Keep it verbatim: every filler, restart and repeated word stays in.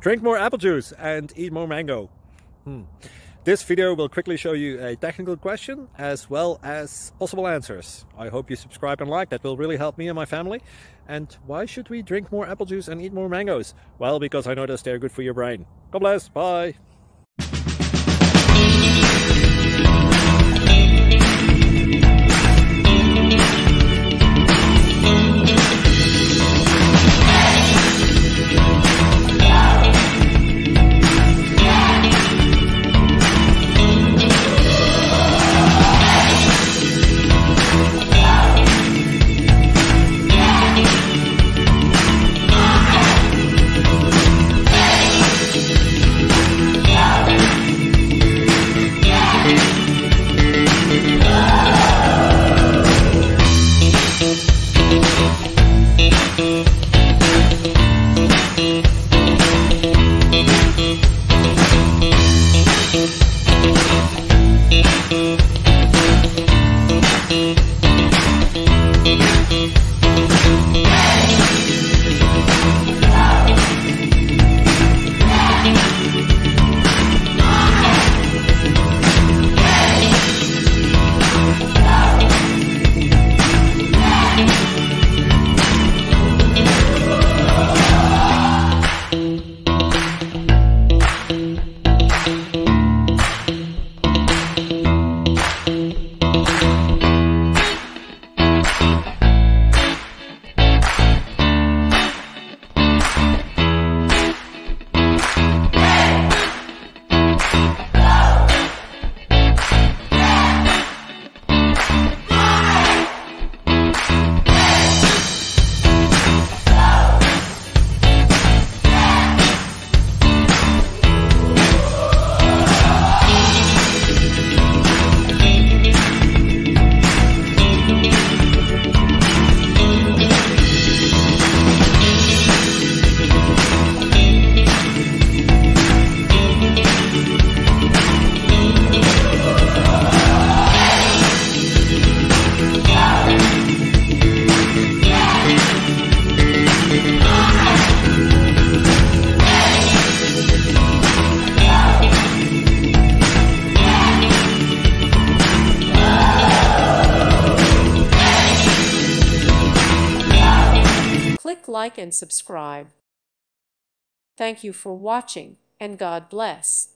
Drink more apple juice and eat more mango. Hmm. This video will quickly show you a technical question as well as possible answers. I hope you subscribe and like, that will really help me and my family. And why should we drink more apple juice and eat more mangoes? Well, because I noticed they're good for your brain. God bless, bye! Click like and subscribe. Thank you for watching, and God bless.